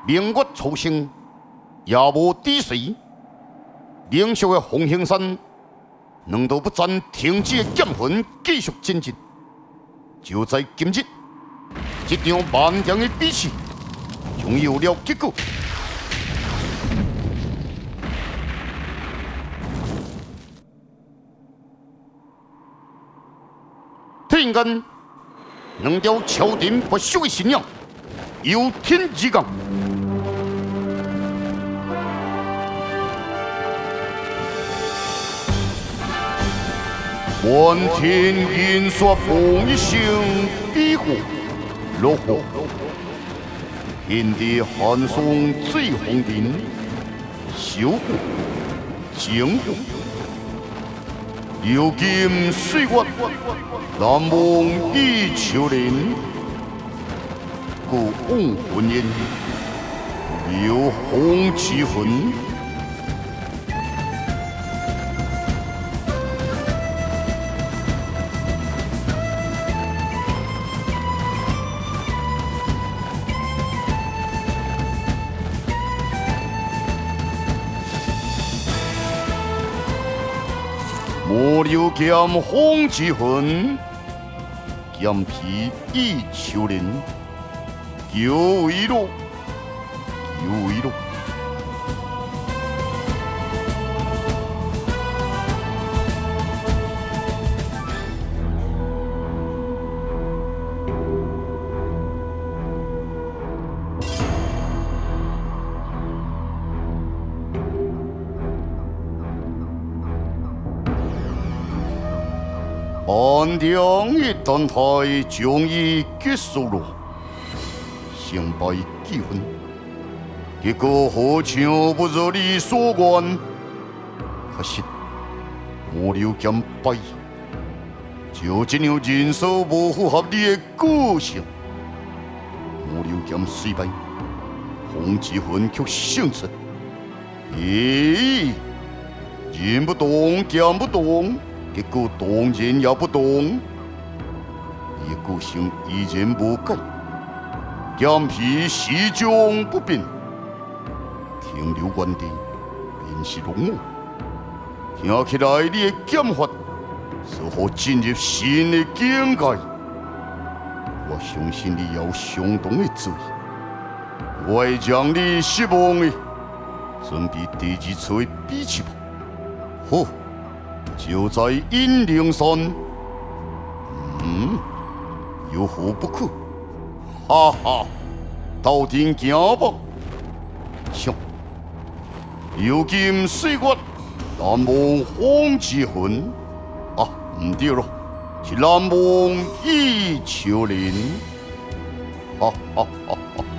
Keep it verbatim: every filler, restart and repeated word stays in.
明月初升，夜幕低垂，冷肃的凤行山，两道不战停止的剑魂继续前进。就在今日，这场漫长的比试终于有了结果。突然间，两条超人不朽的信仰由天而降。 漫天银雪风一声，比火落火，天地寒霜最红尘，烧火精火，流金岁月，难忘忆秋人，故往魂烟，流红之魂。 魔流剑风之魂，剑皮忆秋人，九一路，九一路。漫长的等待终于结束了，胜败既分，结果好像不如你所愿。可惜魔流剑败，就这样人数不符合你的个性。魔流剑虽败，风之魂却胜出。咦，人不动，剑不动。 结果当然也不同，伊个性依然无改，剑皮始终不变，停留原地便是龙武。听起来你的剑法似乎进入新的境界，我相信你有相当的注意，我会让你失望的。准备第二次的比试吧，好。 就在阴灵山，嗯，有何不可？哈哈，斗阵行吧！上，流金岁月，难忘风之魂。啊，唔对咯，是难忘忆秋人。哈哈哈哈！